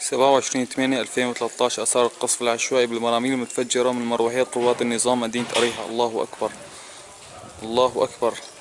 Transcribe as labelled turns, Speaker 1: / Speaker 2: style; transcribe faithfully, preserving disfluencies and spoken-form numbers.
Speaker 1: سبعة وعشرين ثمانية ألفين وثلاثة عشر أثار القصف العشوائي بالبراميل المتفجرة من مروحيات قوات النظام مدينة أريحة. الله أكبر، الله أكبر.